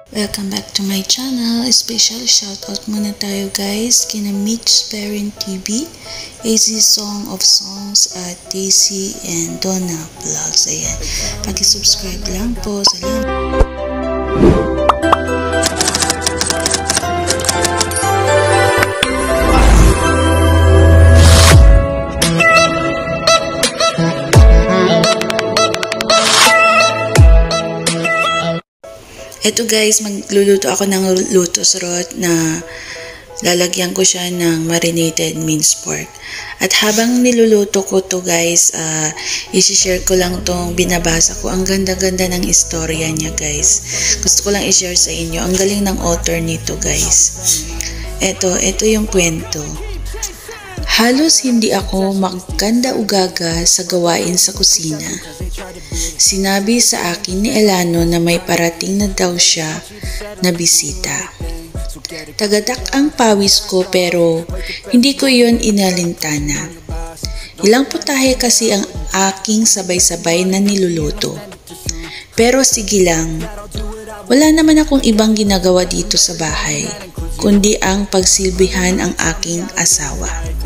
Welcome back to my channel. Special shoutout muna tayo guys kina Mitch Parent TV, AZ Song of Songs at Daisy and Donna Vlogs. Ayan, pag-subscribe lang po. Salamat. Ito guys, magluluto ako ng lotus rot na lalagyan ko siya ng marinated minced pork. At habang niluluto ko to guys, isi-share ko lang tong binabasa ko. Ang ganda-ganda ng istorya niya guys. Gusto ko lang i-share sa inyo. Ang galing ng author nito guys. Ito yung kwento. Halos hindi ako magkanda-ugaga sa gawain sa kusina. Sinabi sa akin ni Elano na may parating na daw siya na bisita. Tagadak ang pawis ko pero hindi ko yon inalintana. Ilang putahe kasi ang aking sabay-sabay na niluluto. Pero sige lang, wala naman akong ibang ginagawa dito sa bahay, kundi ang pagsilbihan ang aking asawa.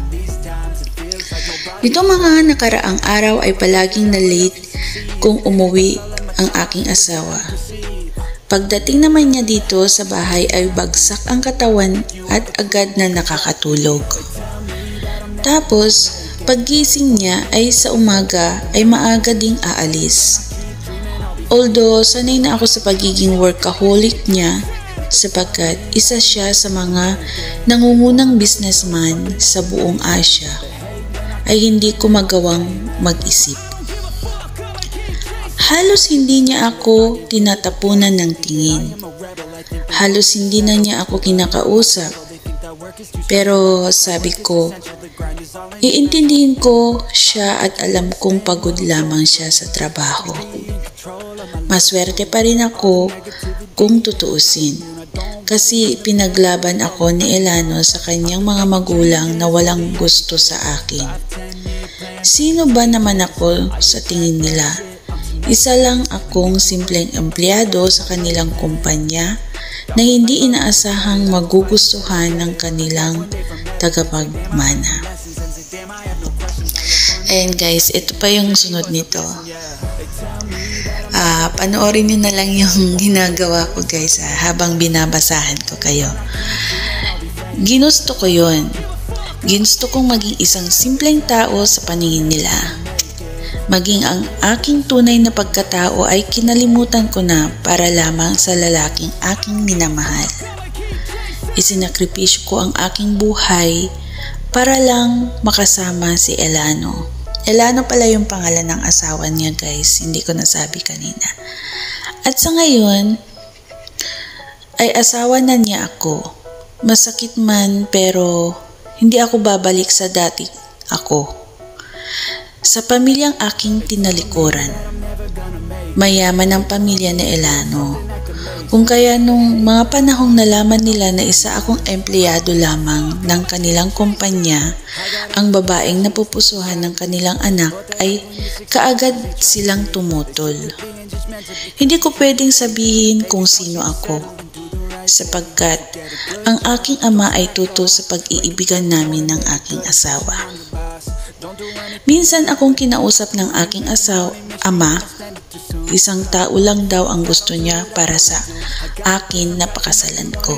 Nito mga nakaraang araw ay palaging na late kung umuwi ang aking asawa. Pagdating naman niya dito sa bahay ay bagsak ang katawan at agad na nakakatulog. Tapos, paggising niya ay sa umaga ay maaga ding aalis. Although sanay na ako sa pagiging workaholic niya sapagkat isa siya sa mga nangungunang businessman sa buong Asia, ay hindi ko magawang mag-isip. Halos hindi niya ako tinatapunan ng tingin. Halos hindi na niya ako kinakausap. Pero sabi ko, iintindihin ko siya at alam kong pagod lamang siya sa trabaho. Maswerte pa rin ako kung tutuusin. Kasi pinaglaban ako ni Elano sa kanyang mga magulang na walang gusto sa akin. Sino ba naman ako sa tingin nila? Isa lang akong simpleng empleyado sa kanilang kumpanya na hindi inaasahang magugustuhan ng kanilang tagapagmana. Ayan guys, ito pa yung sunod nito. Panoorin nyo na lang yung ginagawa ko guys habang binabasahan ko kayo. Ginusto ko yun. Ginusto kong maging isang simpleng tao sa paningin nila. Maging ang aking tunay na pagkatao ay kinalimutan ko na para lamang sa lalaking aking minamahal. Isinakripisyo ko ang aking buhay para lang makasama si Elano. Elano pala yung pangalan ng asawa niya guys, hindi ko nasabi kanina. At sa ngayon, ay asawa na niya ako. Masakit man pero hindi ako babalik sa dati ako. Sa pamilyang aking tinalikuran. Mayaman ang pamilya ni Elano. Kung kaya nung mga panahong nalaman nila na isa akong empleyado lamang ng kanilang kumpanya, ang babaeng napupusuhan ng kanilang anak ay kaagad silang tumutol. Hindi ko pwedeng sabihin kung sino ako, sapagkat ang aking ama ay tuto sa pag-iibigan namin ng aking asawa. Minsan akong kinausap ng aking ama, isang tao lang daw ang gusto niya para sa akin na pakasalan ko.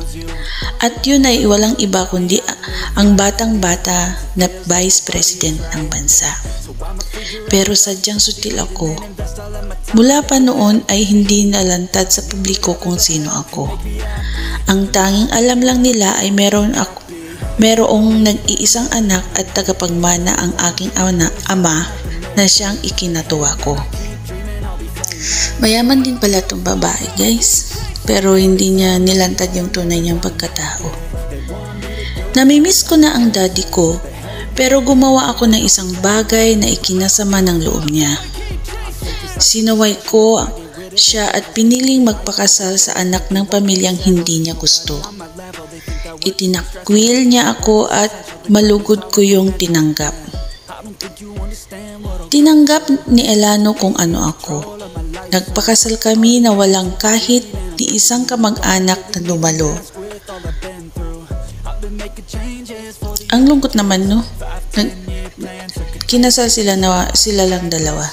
At yun ay walang iba kundi ang batang-bata na Vice President ng bansa. Pero sadyang sutil ako. Mula pa noon ay hindi nalantad sa publiko kung sino ako. Ang tanging alam lang nila ay merong nag-iisang anak at tagapagmana ang aking ama na siyang ikinatuwa ko. Mayaman din pala itong babae guys, pero hindi niya nilantad yung tunay niyang pagkatao. Namimiss ko na ang daddy ko, pero gumawa ako ng isang bagay na ikinasama ng loob niya. Sinaway ko siya at piniling magpakasal sa anak ng pamilyang hindi niya gusto. Itinakwil niya ako at malugod ko yung tinanggap. Tinanggap ni Elano kung ano ako. Nagpakasal kami na walang kahit ni isang kamag-anak na dumalo. Ang lungkot naman, no? Kinasal sila lang dalawa.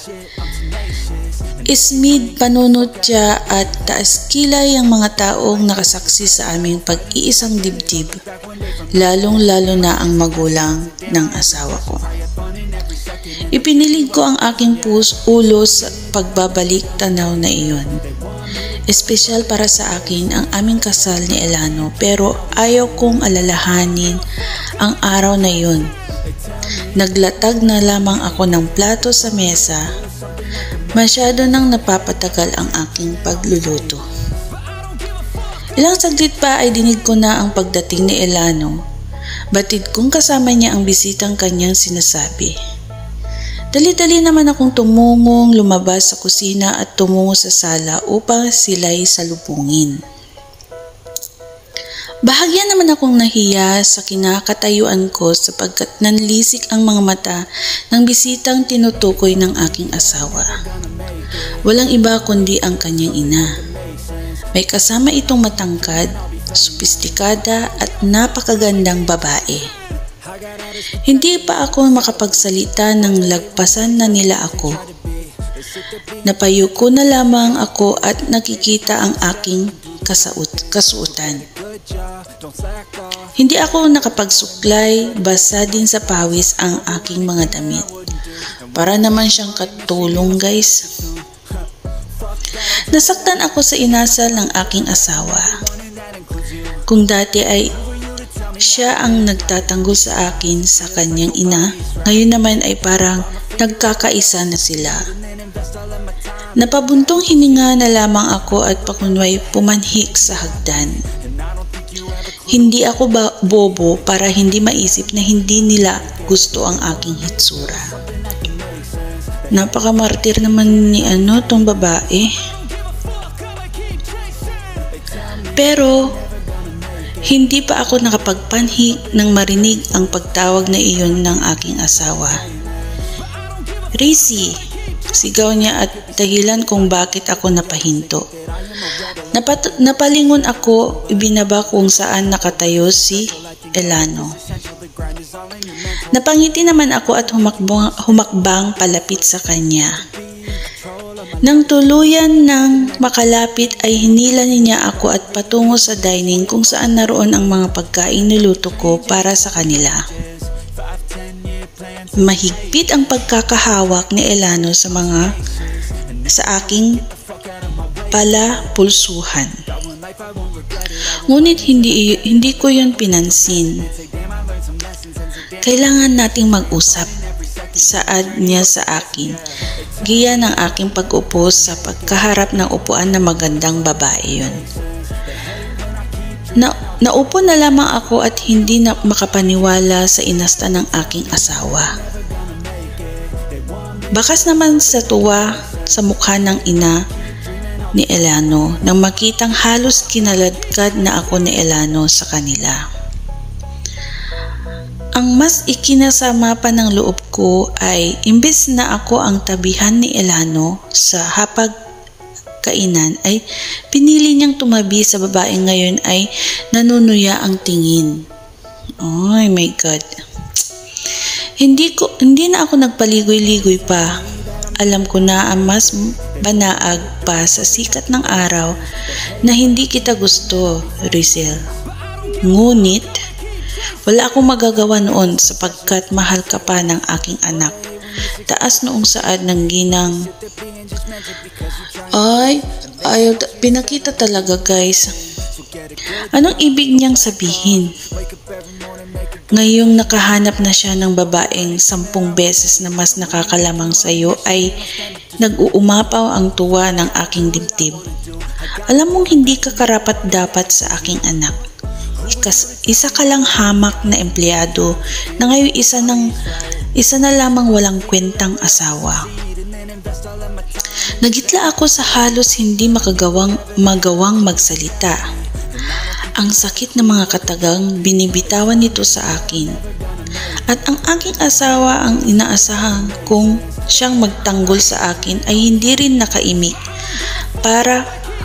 Ismid panunotya at taas kilay ang mga taong nakasaksi sa aming pag-iisang dibdib, lalong-lalo na ang magulang ng asawa ko. Ipinilig ko ang aking ulo sa pagbabalik tanaw na iyon. Espesyal para sa akin ang aming kasal ni Elano, pero ayaw kong alalahanin ang araw na iyon. Naglatag na lamang ako ng plato sa mesa. Masyado nang napapatagal ang aking pagluluto. Ilang saglit pa ay dinig ko na ang pagdating ni Elano. Batid kong kasama niya ang bisitang kanyang sinasabi. Dali-dali naman akong tumungong lumabas sa kusina at tumungo sa sala upang sila'y salubungin. Bahagya naman akong nahiya sa kinakatayuan ko sapagkat nanlisik ang mga mata ng bisitang tinutukoy ng aking asawa. Walang iba kundi ang kanyang ina. May kasama itong matangkad, sopistikada at napakagandang babae. Hindi pa ako makapagsalita nang lagpasan na nila ako. Napayuko na lamang ako at nakikita ang aking kasuotan. Hindi ako nakapagsuklay, basa din sa pawis ang aking mga damit. Para naman siyang katulong, guys. Nasaktan ako sa inasal ng aking asawa. Kung dati ay siya ang nagtatanggol sa akin sa kanyang ina, ngayon naman ay parang nagkakaisa na sila. Napabuntong hininga na lamang ako at pakunway pumanhik sa hagdan. Hindi ako bobo para hindi maisip na hindi nila gusto ang aking hitsura. Napakamartir naman ni tong babae. Pero hindi pa ako nakapagpanhik nang marinig ang pagtawag na iyon ng aking asawa. Rizzy, sigaw niya at dahilan kung bakit ako napahinto. Napalingon ako, ibinaba kung saan nakatayo si Elano. Napangiti naman ako at humakbang palapit sa kanya. Nang tuluyan ng makalapit ay hinila niya ako at patungo sa dining kung saan naroon ang mga pagkain niluto ko para sa kanila. Mahigpit ang pagkakahawak ni Elano sa aking palapulsuhan. Ngunit hindi ko yun pinansin. Kailangan nating mag-usap, saad niya sa akin. Giya ng aking pag-upo sa pagkaharap ng upuan na magandang babae yun. Naupo na lamang ako at hindi na makapaniwala sa inasta ng aking asawa. Bakas naman sa tuwa sa mukha ng ina ni Elano nang makitang halos kinaladkad na ako ni Elano sa kanila. Ang mas ikinasama pa ng loob ko ay imbes na ako ang tabihan ni Elano sa hapagkainan ay pinili niyang tumabi sa babae ngayon ay nanunuya ang tingin. Oh my God. Hindi na ako nagpaligoy-ligoy pa. Alam ko na ang mas banaag pa sa sikat ng araw na hindi kita gusto, Rizzy. Ngunit, wala akong magagawa noon sapagkat mahal ka pa ng aking anak. Taas noong saad ng ginang. Pinakita talaga, guys. Anong ibig niyang sabihin? Ngayong nakahanap na siya ng babaeng 10 beses na mas nakakalamang sa iyo ay nag-uumapaw ang tuwa ng aking dibdib. Alam mong hindi ka karapat-dapat sa aking anak. Isa ka lang hamak na empleyado na ngayon isa na lamang walang kwentang asawa. Nagitla ako sa halos hindi magawang magsalita. Ang sakit ng mga katagang binibitawan nito sa akin. At ang aking asawa ang inaasahan kong siyang magtanggol sa akin ay hindi rin nakaimik.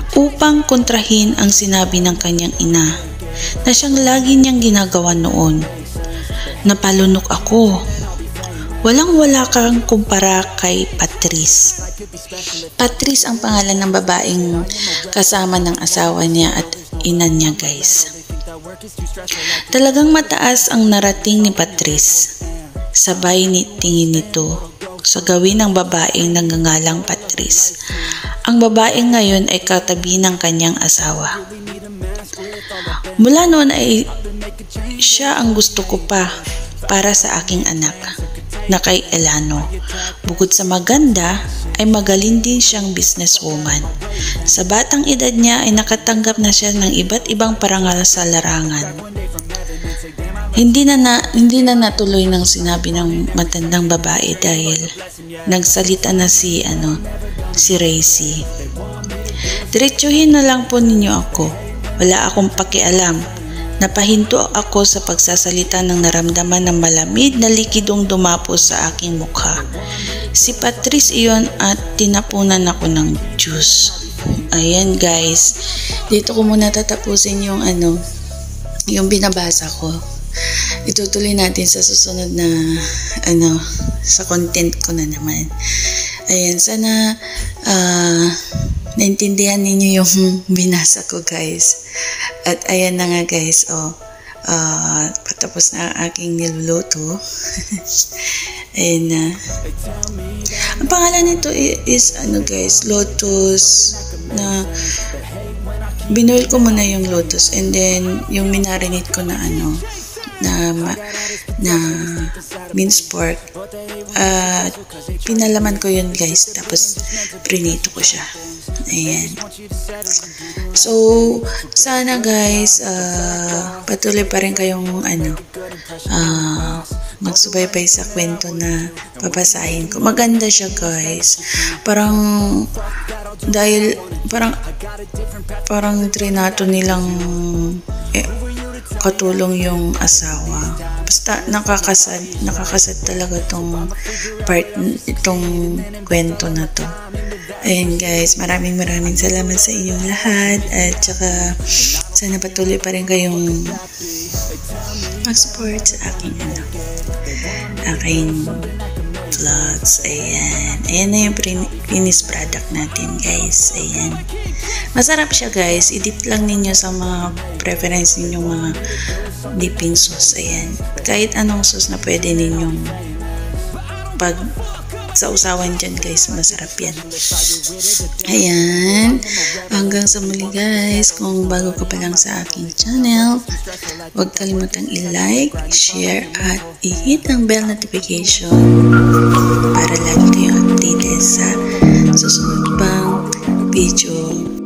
upang kontrahin ang sinabi ng kanyang ina na siyang lagi niyang ginagawa noon. Napalunok ako. Walang-wala kang kumpara kay Patrice. Patrice ang pangalan ng babaeng kasama ng asawa niya at ina niya, guys. Talagang mataas ang narating ni Patrice. Sabay ni tingin nito sa gawin ng babaeng nangangalang Patrice. Ang babaeng ngayon ay katabi ng kanyang asawa. Mula noon ay siya ang gusto ko pa para sa aking anak na kay Elano. Bukod sa maganda, ay magaling din siyang businesswoman. Sa batang edad niya ay nakatanggap na siya ng iba't ibang parangal sa larangan. Hindi na natuloy ng sinabi ng matandang babae dahil nagsalita na si Racy. Diretsuhin na lang po ninyo ako. Wala akong pakialam. Napahinto ako sa pagsasalita ng naramdaman ng malamig na likidong dumapo sa aking mukha. Si Patrice iyon at tinapunan ako ng juice. Ayan, guys. Dito ko muna tatapusin yung yung binabasa ko. Itutuloy natin sa susunod na sa content ko na naman. Ayan, sana naintindihan ninyo yung binasa ko, guys. At ayan na nga, guys, patapos na ang aking niluluto. Ayan na. Ang pangalan nito is guys, lotus, na binoil ko muna yung lotus and then yung minarinate ko na na minced pork. Pinalaman ko yun, guys, tapos prinito ko siya. Ayan. So, sana, guys, patuloy pa rin kayong magsubaybay sa kwento na papasahin ko. Maganda siya, guys. Parang trinato nilang katulong yung asawa. Basta nakakasad talaga itong kwento na to. Ayun, guys, maraming salamat sa inyong lahat at saka sana patuloy pa rin kayong mag-support sa aking vlogs. Ayan na yung finished product natin, guys. Ayan, masarap siya, guys. I-dip lang ninyo sa mga preference ninyong mga dipping sauce. Ayan, kahit anong sauce na pwede ninyong sa usawan dyan, guys, masarap yan. Ayan, hanggang sa muli, guys. Kung bago ka pa lang sa aking channel, huwag kalimutang i-like, share, at i-hit ang bell notification para lagi kayong updated sa susunod pang video.